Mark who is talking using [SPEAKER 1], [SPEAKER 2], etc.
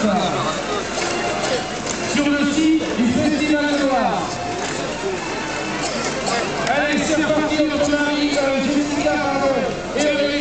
[SPEAKER 1] sur le site du Festival de Loire. Allez, c'est reparti, notre mari, Jessica, pardon, et